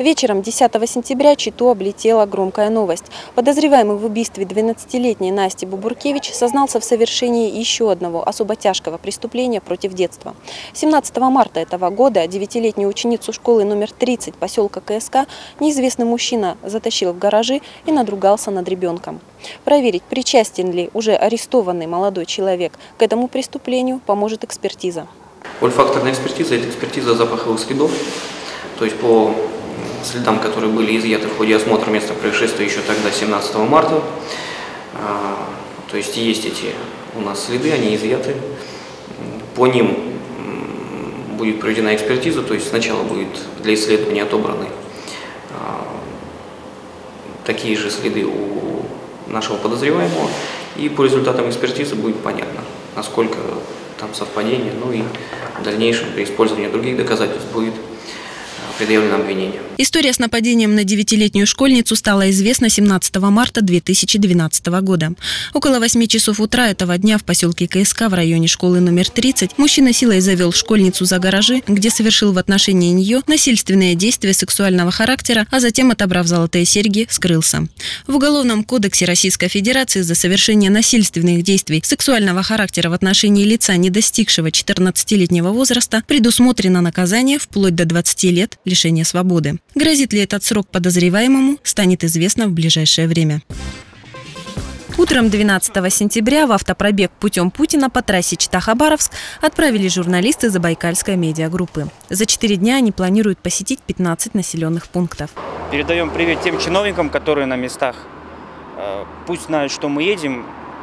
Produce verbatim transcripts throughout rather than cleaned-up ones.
Вечером десятого сентября Читу облетела громкая новость. Подозреваемый в убийстве двенадцатилетней Насти Бубуркевич сознался в совершении еще одного особо тяжкого преступления против детства. семнадцатого марта этого года девятилетнюю ученицу школы номер тридцать поселка КСК неизвестный мужчина затащил в гаражи и надругался над ребенком. Проверить, причастен ли уже арестованный молодой человек к этому преступлению, поможет экспертиза. Ольфакторная экспертиза – это экспертиза запаховых следов. То есть по следам, которые были изъяты в ходе осмотра места происшествия еще тогда, семнадцатого марта. То есть есть эти у нас следы, они изъяты. По ним будет проведена экспертиза, то есть сначала будет для исследования отобраны такие же следы у нашего подозреваемого. И по результатам экспертизы будет понятно, насколько там совпадение, ну и в дальнейшем при использовании других доказательств будет предъявлено обвинение. История с нападением на девятилетнюю школьницу стала известна семнадцатого марта две тысячи двенадцатого года. Около восьми часов утра этого дня в поселке КСК в районе школы номер тридцать мужчина силой завел школьницу за гаражи, где совершил в отношении нее насильственные действия сексуального характера, а затем, отобрав золотые серьги, скрылся. В Уголовном кодексе Российской Федерации за совершение насильственных действий сексуального характера в отношении лица, не достигшего четырнадцатилетнего возраста, предусмотрено наказание вплоть до двадцати лет лишения свободы. Грозит ли этот срок подозреваемому, станет известно в ближайшее время. Утром двенадцатого сентября в автопробег путем Путина по трассе Чита-Хабаровск отправили журналисты Забайкальской медиагруппы. За четыре дня они планируют посетить пятнадцать населенных пунктов. Передаем привет тем чиновникам, которые на местах. Пусть знают, что мы едем,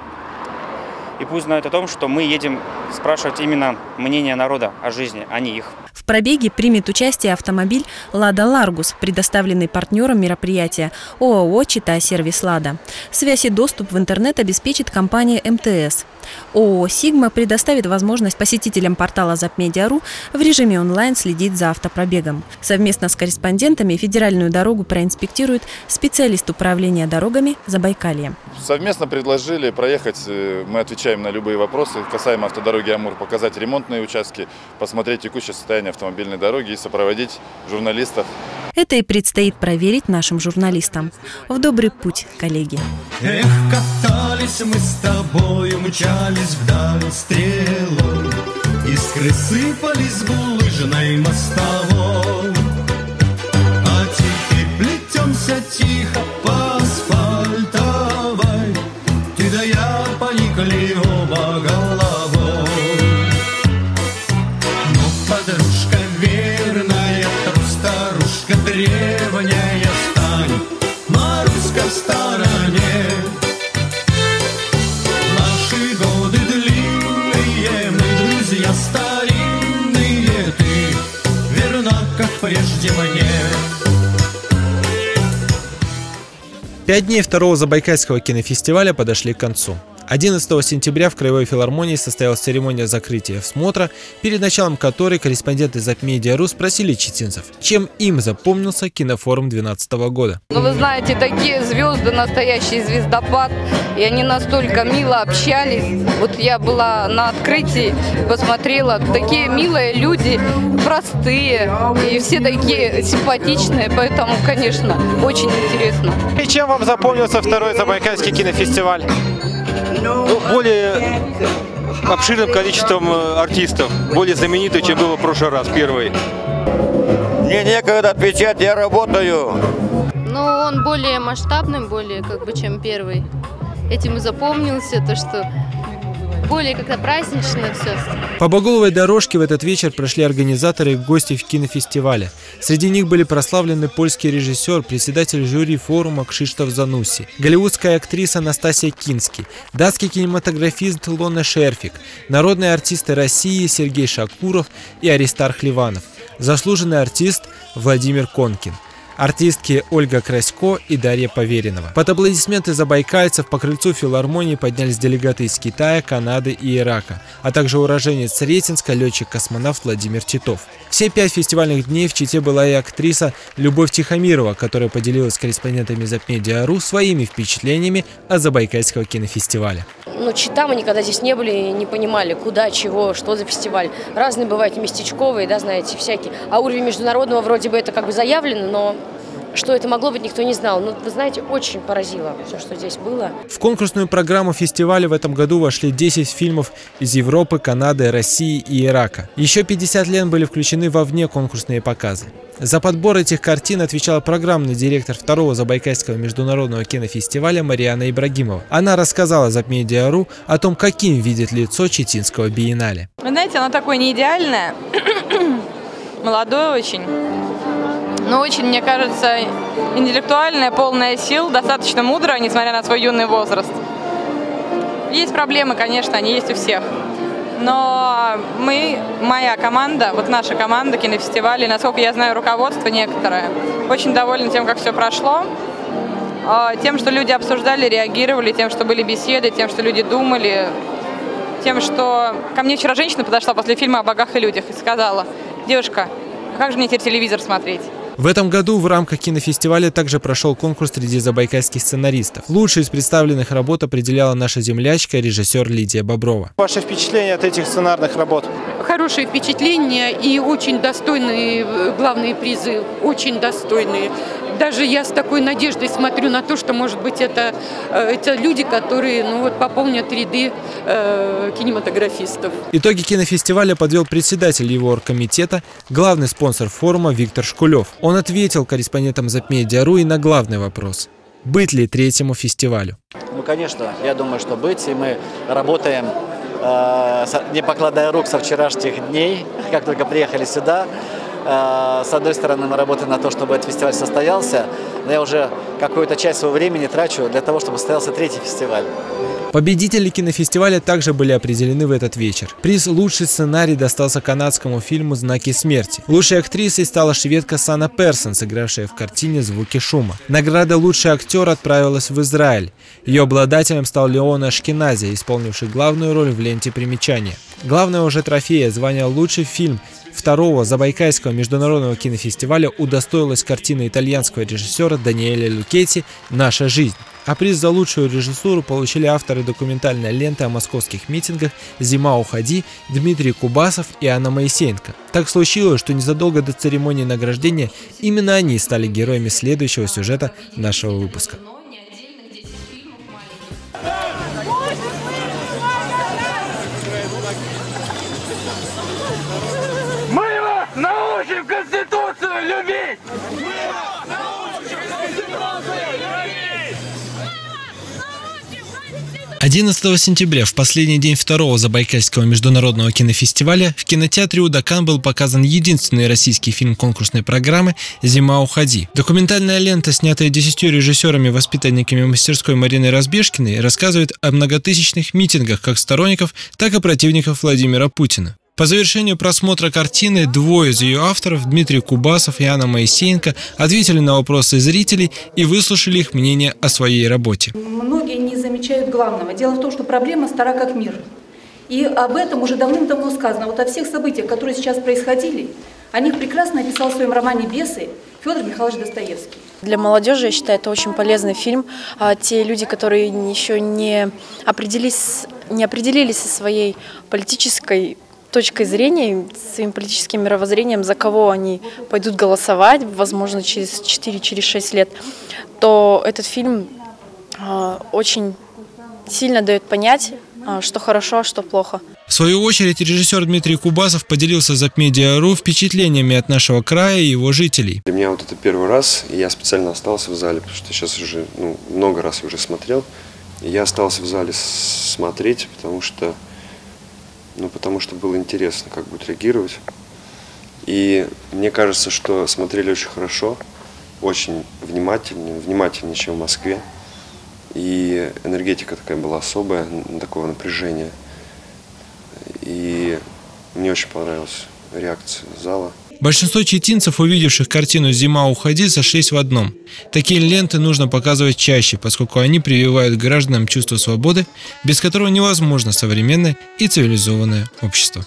и пусть знают о том, что мы едем спрашивать именно мнение народа о жизни, а не их. В пробеге примет участие автомобиль «Лада Ларгус», предоставленный партнером мероприятия ОАО «Чита-сервис Лада». Связь и доступ в интернет обеспечит компания эм тэ эс. ООО «Сигма» предоставит возможность посетителям портала Запмедиа.ру в режиме онлайн следить за автопробегом. Совместно с корреспондентами федеральную дорогу проинспектирует специалист управления дорогами Забайкалья. Совместно предложили проехать, мы отвечаем на любые вопросы касаемо автодороги Амур, показать ремонтные участки, посмотреть текущее состояние автомобильной дороги и сопроводить журналистов. Это и предстоит проверить нашим журналистам. В добрый путь, коллеги. Эх, катались мы с тобою, мчались вдаль стрелой, искры сыпались булыжной мостовой. А теперь плетемся тихо по асфальтовой, ты да я поникли оба головой. Но подружка верная, старушка древняя, стань, Маруська, в стороне. Наши годы длинные, мы друзья старинные, ты верна, как прежде мне. Пять дней второго Забайкальского кинофестиваля подошли к концу. одиннадцатого сентября в Краевой филармонии состоялась церемония закрытия всмотра, перед началом которой корреспонденты Запмедиа.ру спросили читинцев, чем им запомнился кинофорум две тысячи двенадцатого года. Ну, вы знаете, такие звезды, настоящий звездопад, и они настолько мило общались. Вот я была на открытии, посмотрела, такие милые люди, простые, и все такие симпатичные, поэтому, конечно, очень интересно. И чем вам запомнился второй Забайкальский кинофестиваль? Более обширным количеством артистов, более знаменитый, чем было в прошлый раз, первый. Мне некогда отвечать, я работаю. Ну, он более масштабным, более как бы, чем первый. Этим и запомнился, то что более как-то празднично все. По Багуловой дорожке в этот вечер прошли организаторы и гости кинофестиваля. Среди них были прославленный польский режиссер, председатель жюри форума Кшиштоф Занусси, голливудская актриса Настасья Кински, датский кинематографист Лона Шерфик, народные артисты России Сергей Шакуров и Аристарх Ливанов, заслуженный артист Владимир Конкин, артистки Ольга Красько и Дарья Поверенова. Под аплодисменты забайкальцев по крыльцу филармонии поднялись делегаты из Китая, Канады и Ирака, а также уроженец Сретенска, летчик-космонавт Владимир Титов. Все пять фестивальных дней в Чите была и актриса Любовь Тихомирова, которая поделилась с корреспондентами Запмедиа.ру своими впечатлениями от Забайкальского кинофестиваля. Ну, Чита, мы никогда здесь не были, не понимали, куда, чего, что за фестиваль. Разные бывают местечковые, да, знаете, всякие. А уровень международного вроде бы это как бы заявлено, но Что это могло быть, никто не знал. Но, вы знаете, очень поразило все, что здесь было. В конкурсную программу фестиваля в этом году вошли десять фильмов из Европы, Канады, России и Ирака. Еще пятьдесят лент были включены во внеконкурсные показы. За подбор этих картин отвечала программный директор второго Забайкальского международного кинофестиваля Мариана Ибрагимова. Она рассказала Запмедиа.ру о том, каким видит лицо Читинского биеннале. Вы знаете, оно такое не идеальное, молодое очень. Но очень, мне кажется, интеллектуальная, полная сил, достаточно мудрая, несмотря на свой юный возраст. Есть проблемы, конечно, они есть у всех. Но мы, моя команда, вот наша команда кинофестиваля, насколько я знаю, руководство некоторое, очень довольны тем, как все прошло. Тем, что люди обсуждали, реагировали, тем, что были беседы, тем, что люди думали. Тем, что ко мне вчера женщина подошла после фильма «О богах и людях» и сказала: девушка, а как же мне теперь телевизор смотреть? В этом году в рамках кинофестиваля также прошел конкурс среди забайкальских сценаристов. Лучшие из представленных работ определяла наша землячка, режиссер Лидия Боброва. Ваше впечатление от этих сценарных работ? Хорошие впечатления и очень достойные главные призы, очень достойные. Даже я с такой надеждой смотрю на то, что, может быть, это, это люди, которые ну, вот, пополнят ряды э, кинематографистов. Итоги кинофестиваля подвел председатель его оргкомитета, главный спонсор форума Виктор Шкулев. Он ответил корреспондентам Запмедиа.ру и на главный вопрос: быть ли третьему фестивалю? Ну, конечно, я думаю, что быть. И мы работаем, э, не покладая рук со вчерашних дней, как только приехали сюда. С одной стороны, мы работаем на то, чтобы этот фестиваль состоялся, но я уже какую-то часть своего времени трачу для того, чтобы состоялся третий фестиваль. Победители кинофестиваля также были определены в этот вечер. Приз «Лучший сценарий» достался канадскому фильму «Знаки смерти». Лучшей актрисой стала шведка Санна Персон, сыгравшая в картине «Звуки шума». Награда «Лучший актер» отправилась в Израиль. Ее обладателем стал Леон Ашкенази, исполнивший главную роль в ленте примечания. Главного же трофея, звания «Лучший фильм» второго Забайкальского международного кинофестиваля удостоилась картина итальянского режиссера Даниэля Лукетти «Наша жизнь». А приз за лучшую режиссуру получили авторы документальной ленты о московских митингах «Зима, уходи» Дмитрий Кубасов и Анна Моисеенко. Так случилось, что незадолго до церемонии награждения именно они стали героями следующего сюжета нашего выпуска. Мы вас научим Конституцию любить! Мы вас научим Конституцию любить! одиннадцатого сентября, в последний день второго Забайкальского международного кинофестиваля, в кинотеатре Удакан был показан единственный российский фильм конкурсной программы «Зима, уходи». Документальная лента, снятая десятью режиссерами-воспитанниками мастерской Мариной Разбежкиной, рассказывает о многотысячных митингах как сторонников, так и противников Владимира Путина. По завершению просмотра картины двое из ее авторов, Дмитрий Кубасов и Анна Моисеенко, ответили на вопросы зрителей и выслушали их мнение о своей работе. Многие не замечают главного. Дело в том, что проблема стара как мир. И об этом уже давным-давно сказано. Вот о всех событиях, которые сейчас происходили, о них прекрасно описал в своем романе «Бесы» Федор Михайлович Достоевский. Для молодежи, я считаю, это очень полезный фильм. А те люди, которые еще не определились, не определились со своей политической точкой зрения, своим политическим мировоззрением, за кого они пойдут голосовать, возможно, через четыре-шесть лет, то этот фильм э, очень сильно дает понять, э, что хорошо, а что плохо. В свою очередь, режиссер Дмитрий Кубасов поделился Запмедиа.ру впечатлениями от нашего края и его жителей. Для меня вот это первый раз, и я специально остался в зале, потому что сейчас уже ну, много раз уже смотрел, и я остался в зале смотреть, потому что Ну, потому что было интересно, как будет реагировать. И мне кажется, что смотрели очень хорошо, очень внимательнее, внимательнее, чем в Москве. И энергетика такая была особая, такого напряжения. И мне очень понравилась реакция зала. Большинство читинцев, увидевших картину «Зима, уходи», сошлись в одном. Такие ленты нужно показывать чаще, поскольку они прививают гражданам чувство свободы, без которого невозможно современное и цивилизованное общество.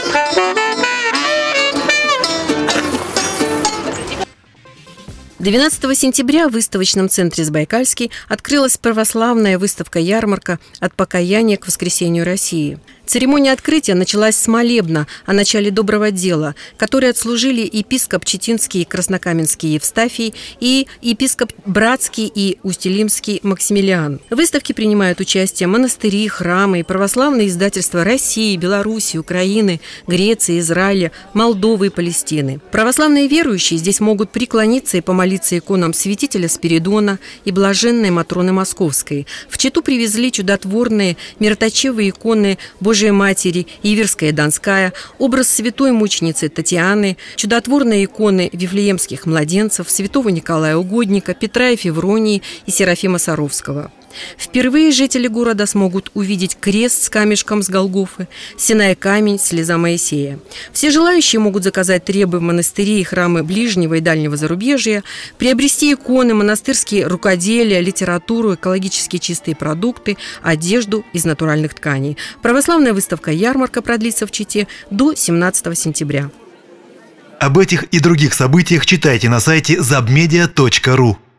двенадцатого сентября в выставочном центре «Забайкальский» открылась православная выставка-ярмарка «От покаяния к воскресению России». Церемония открытия началась с молебна о начале доброго дела, который отслужили епископ Читинский Краснокаменский Евстафий и епископ Братский и Усть-Илимский Максимилиан. В выставке принимают участие монастыри, храмы и православные издательства России, Беларуси, Украины, Греции, Израиля, Молдовы и Палестины. Православные верующие здесь могут преклониться и помолиться иконам святителя Спиридона и блаженной Матроны Московской. В Читу привезли чудотворные мироточивые иконы Божьей Матери, Иверская и Донская, образ святой мученицы Татьяны, чудотворные иконы вифлеемских младенцев, святого Николая Угодника, Петра и Февронии и Серафима Саровского. Впервые жители города смогут увидеть крест с камешком с Голгофы, Синай камень, слеза Моисея. Все желающие могут заказать требы в монастыри и храмы ближнего и дальнего зарубежья, приобрести иконы, монастырские рукоделия, литературу, экологически чистые продукты, одежду из натуральных тканей. Православная выставка-ярмарка продлится в Чите до семнадцатого сентября. Об этих и других событиях читайте на сайте забмедиа точка ру.